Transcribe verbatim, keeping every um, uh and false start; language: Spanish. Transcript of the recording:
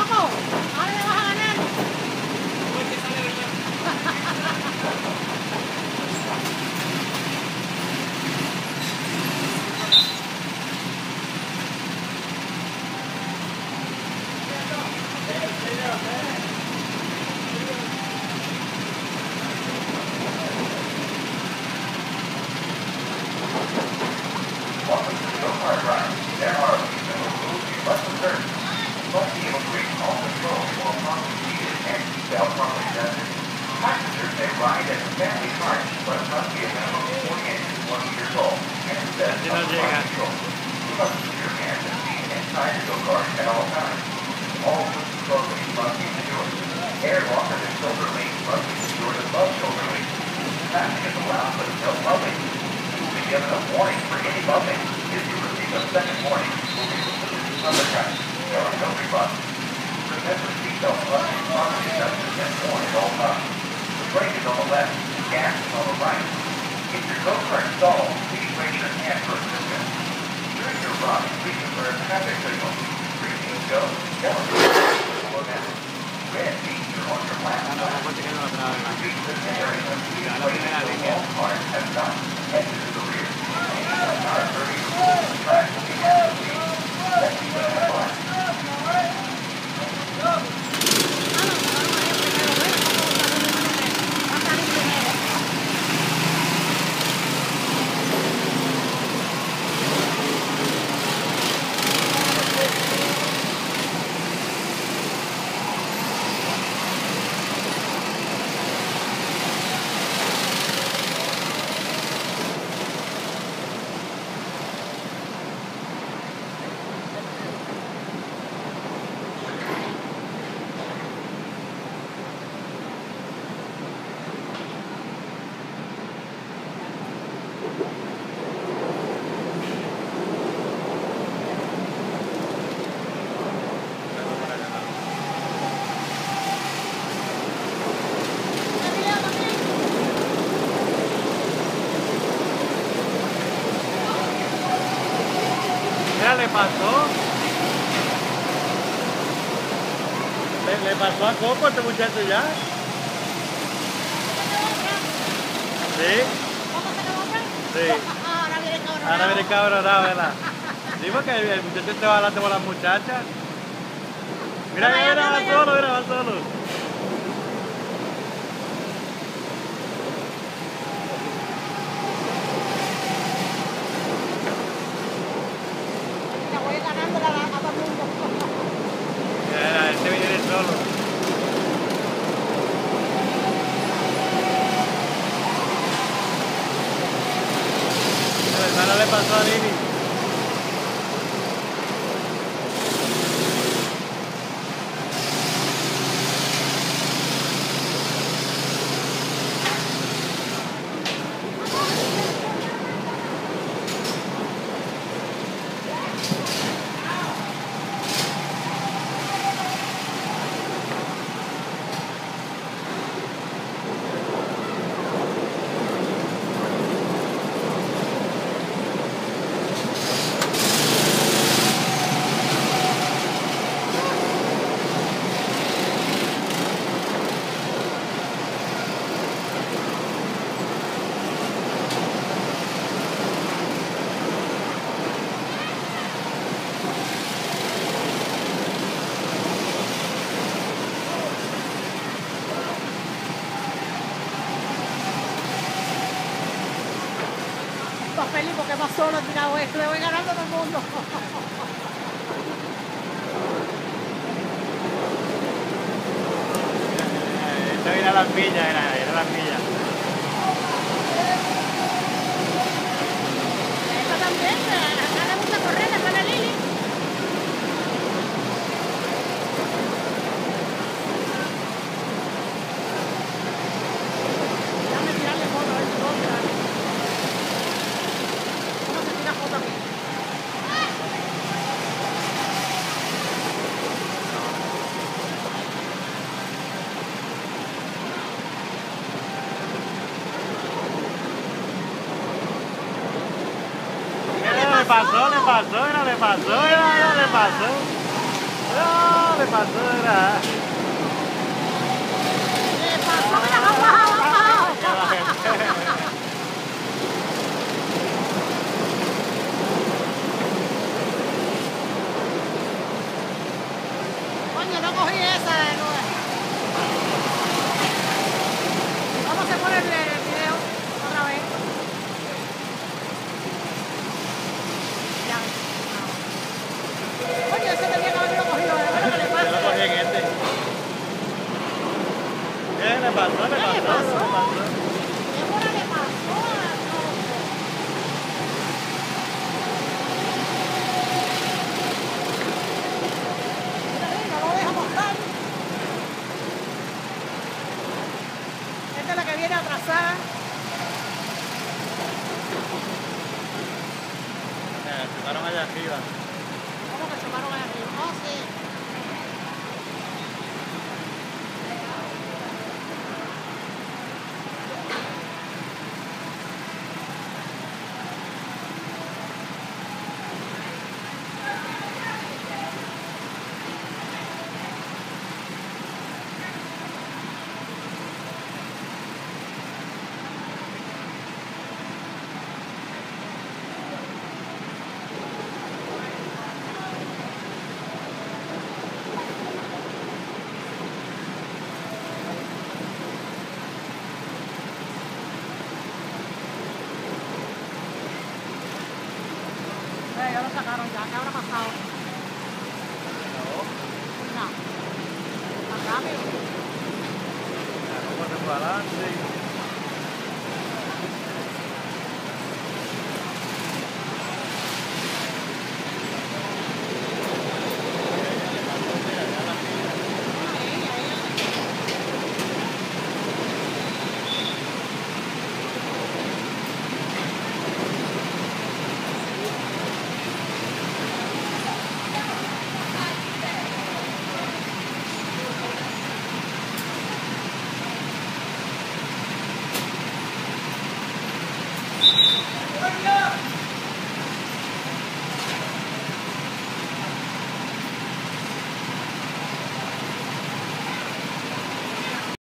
loco! ¡Ahora le vas a ganar! Passengers may ride at a family cart, but must be a minimum of forty inches, one years old, and possess no of llega. control. You must keep your hands and feet inside the go-kart at all times. All foot clothing must be secured. Air locker and shoulder links must be secured above shoulder links. Passing is allowed, but no bumping. You will be given a warning for any bumping. If you receive a second warning, you will be removed from the track. There are no refunds. Remember, seatbelt must be properly adjusted and worn at all times. The brake is on the left, gas is on the right. If your go-kart stalls, please raise your hand for assistance. During your ride, please observe traffic signals. Green means go, yellow means slow down. Red means you're on your last Ah, no, lap. pues que no lo esperaba de más. Reach this area, please la wait primera until línea. all cars have stopped. Exit to the rear. Any car hurrying to the track will be handled, please. Let's see what happens. Mira, le pasó. Le, le pasó a Coco este muchacho ya. ¿Sí? Sí. Ahora viene cabrón. Ahora viene cabronado, ¿verdad? Sí, porque el muchacho te va adelante con las muchachas. Mira, mira, mira, va solo, mira, va solo. Mira, voy ganando la a todo el mundo. Mira, este viene solo. Mira, no le pasó a Lili. Está feliz porque va solo tirado esto. Le voy ganando a todo el mundo. Esta viene a las millas, era, era las millas. Esta también, acá le gusta correr, acá la Lili. Déjame tirarle foto a ver si puedo tirarle. ¿Cómo se tira foto aquí? Le pasó, le pasó, era, le pasó, era, era, le pasó. ¡Ah! le pasó, era. Le pasó, mira, han bajado, han bajado. Que la gente. Coño, no cogí esa de nuevo. ¿Cómo se pone el, el video? Otra vez. Ya. Coño, ese tenía que haberlo cogido. A ver lo que le Yo lo pasa. cogí en este. ¿Qué le pasó? ¿Le ¿Qué le pasó? pasó? ¿Le pasó? ¿Qué hora le pasó a todo? Mira, mira, no lo deja pasar. Esta es la que viene atrasada. Se chocaron allá arriba. ¿Cómo que chocaron allá arriba? Oh, sí. Eh, ya lo sacaron ya. ¿Qué habrá pasado? No. Más rápido. ¿Cómo se fue adelante?